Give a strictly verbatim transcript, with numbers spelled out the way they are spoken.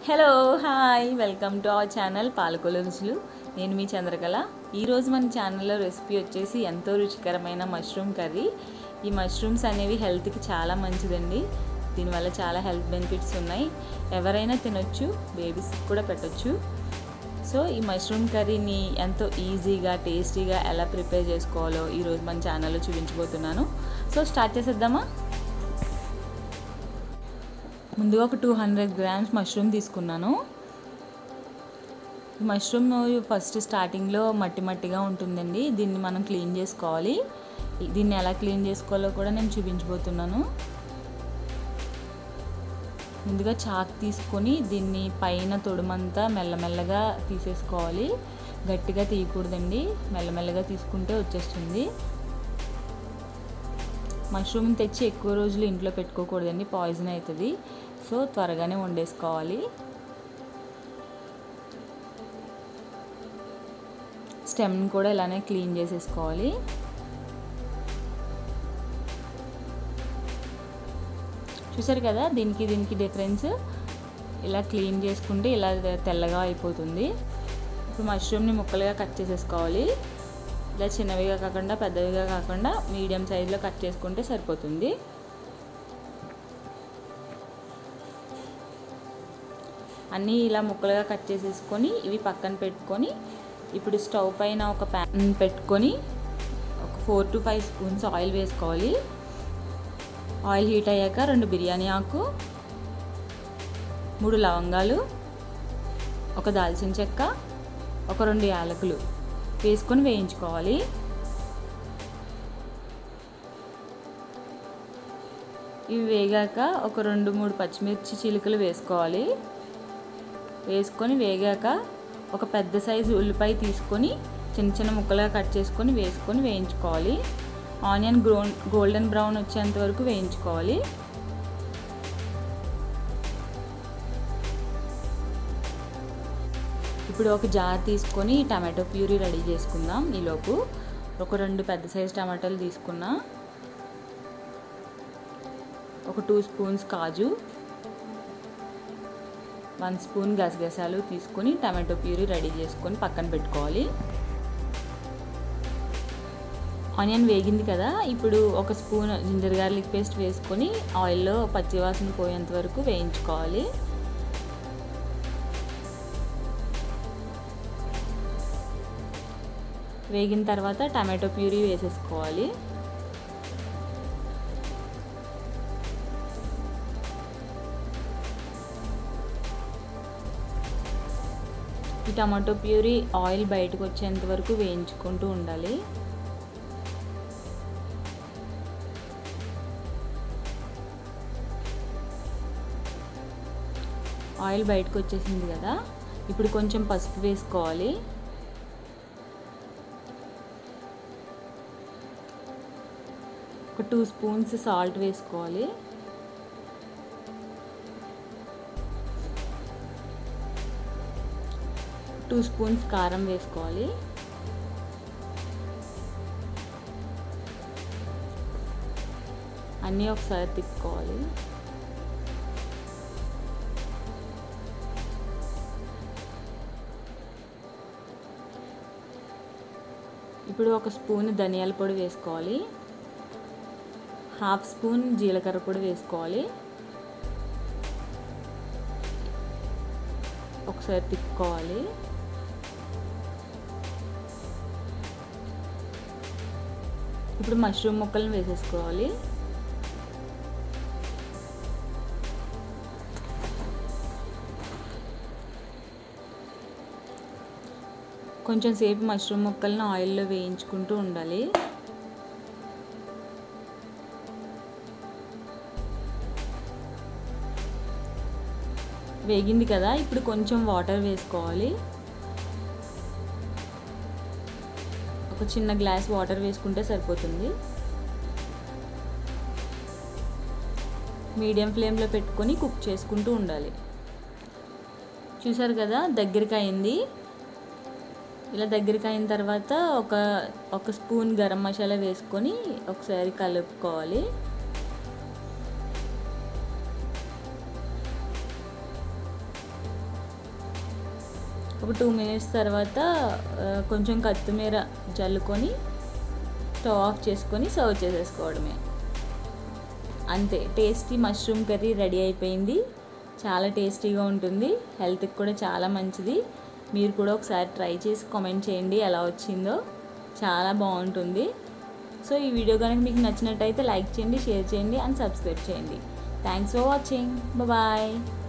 Hello hi welcome to our channel పాలకొల రుచులు. నేను మీ చంద్రకళ. ఈరోజు మన ఛానల్లో రెసిపీ వచ్చేసి ఎంతో రుచికరమైన మష్రూమ్ కర్రీ. ఈ మష్రూమ్స్ అనేవి హెల్త్కి చాలా మంచిదండి. దీనివల్ల చాలా హెల్త్ బెనిఫిట్స్ ఉన్నాయి. ఎవరైనా తినొచ్చు, బేబీస్కి కూడా పెట్టొచ్చు. సో ఈ మష్రూమ్ కర్రీని ఎంతో ఈజీగా టేస్టీగా ఎలా ప్రిపేర్ చేసుకోవాలో ఈరోజు మన ఛానల్లో చూపించబోతున్నాను. సో స్టార్ట్ చేసేద్దామా? ముందుగా ఒక టూ హండ్రెడ్ గ్రామ్స్ మష్రూమ్ తీసుకున్నాను. ఈ మష్రూమ్ ఫస్ట్ స్టార్టింగ్లో మట్టి మట్టిగా ఉంటుందండి. దీన్ని మనం క్లీన్ చేసుకోవాలి. దీన్ని ఎలా క్లీన్ చేసుకోవాలో కూడా నేను చూపించబోతున్నాను. ముందుగా చాక్ తీసుకొని దీన్ని పైన తొడుమంతా మెల్లమెల్లగా తీసేసుకోవాలి. గట్టిగా తీయకూడదండి, మెల్లమెల్లగా తీసుకుంటే వచ్చేస్తుంది. మష్రూమ్ తెచ్చి ఎక్కువ రోజులు ఇంట్లో పెట్టుకోకూడదండి, పాయిజన్ అవుతుంది. సో త్వరగానే వండేసుకోవాలి. స్టెమ్ని కూడా ఇలానే క్లీన్ చేసేసుకోవాలి. చూసారు కదా, దీనికి దీనికి డిఫరెన్స్. ఇలా క్లీన్ చేసుకుంటే ఇలా తెల్లగా అయిపోతుంది. ఇప్పుడు మష్రూమ్ని ముక్కలుగా కట్ చేసేసుకోవాలి. ఇలా చిన్నవిగా కాకుండా పెద్దవిగా కాకుండా మీడియం సైజులో కట్ చేసుకుంటే సరిపోతుంది. అన్నీ ఇలా ముక్కలుగా కట్ చేసేసుకొని ఇవి పక్కన పెట్టుకొని ఇప్పుడు స్టవ్ పైన ఒక ప్యాన్ పెట్టుకొని ఒక four to five spoons oil వేసుకోవాలి. ఆయిల్ హీట్ అయ్యాక రెండు బిర్యానీ ఆకు, మూడు లవంగాలు, ఒక దాల్చిన చెక్క, ఒక రెండు యాలకులు వేసుకొని వేయించుకోవాలి. ఇవి వేగాక ఒక రెండు మూడు పచ్చిమిర్చి చిలుకలు వేసుకోవాలి. వేసుకొని వేగాక ఒక పెద్ద సైజు ఉల్లిపాయ తీసుకొని చిన్న చిన్న ముక్కలుగా కట్ చేసుకొని వేసుకొని వేయించుకోవాలి. ఆనియన్ గ్రో గోల్డెన్ బ్రౌన్ వచ్చేంత వరకు వేయించుకోవాలి. ఇప్పుడు ఒక జార్ తీసుకొని టమాటో ప్యూరీ రెడీ చేసుకుందాం. ఈలోపు ఒక రెండు పెద్ద సైజు టమాటాలు తీసుకున్నా, ఒక టూ స్పూన్స్ కాజు, వన్ స్పూన్ గసగసాలు తీసుకొని టమాటో ప్యూరీ రెడీ చేసుకొని పక్కన పెట్టుకోవాలి. ఆనియన్ వేగింది కదా, ఇప్పుడు ఒక స్పూన్ జింజర్ గార్లిక్ పేస్ట్ వేసుకొని ఆయిల్లో పచ్చివాసన పోయేంత వరకు వేయించుకోవాలి. వేగిన తర్వాత టమాటో ప్యూరీ వేసేసుకోవాలి. ఈ టమాటో ప్యూరీ ఆయిల్ బయటకు వచ్చేంత వరకు వేయించుకుంటూ ఉండాలి. ఆయిల్ బయటకు వచ్చేసింది కదా, ఇప్పుడు కొంచెం పసుపు వేసుకోవాలి. ఒక టూ స్పూన్స్ సాల్ట్ వేసుకోవాలి. టూ స్పూన్స్ కారం వేసుకోవాలి. అన్నీ ఒకసారి తిప్పుకోవాలి. ఇప్పుడు ఒక స్పూన్ ధనియాల పొడి వేసుకోవాలి. హాఫ్ స్పూన్ జీలకర్ర పొడి వేసుకోవాలి. ఒకసారి తిప్పుకోవాలి. ఇప్పుడు మష్రూమ్ ముక్కలను వేసేసుకోవాలి. కొంచెం సేపు మష్రూమ్ ముక్కలను ఆయిల్లో వేయించుకుంటూ ఉండాలి. వేగింది కదా, ఇప్పుడు కొంచెం వాటర్ వేసుకోవాలి. ఒక చిన్న గ్లాస్ వాటర్ వేసుకుంటే సరిపోతుంది. మీడియం ఫ్లేమ్లో పెట్టుకొని కుక్ చేసుకుంటూ ఉండాలి. చూసారు కదా, దగ్గరికి అయింది. ఇలా దగ్గరికి అయిన తర్వాత ఒక ఒక స్పూన్ గరం మసాలా వేసుకొని ఒకసారి కలుపుకోవాలి. ఒక టూ మినిట్స్ తర్వాత కొంచెం కొత్తిమీర జల్లుకొని స్టవ్ ఆఫ్ చేసుకొని సర్వ్ చేసేసుకోవడమే. అంతే, టేస్టీ మష్రూమ్ కర్రీ రెడీ అయిపోయింది. చాలా టేస్టీగా ఉంటుంది, హెల్త్కి కూడా చాలా మంచిది. మీరు కూడా ఒకసారి ట్రై చేసి కామెంట్ చేయండి ఎలా వచ్చిందో. చాలా బాగుంటుంది. సో ఈ వీడియో కనుక మీకు నచ్చినట్టయితే లైక్ చేయండి, షేర్ చేయండి అండ్ సబ్స్క్రైబ్ చేయండి. Thanks for watching. బాయ్.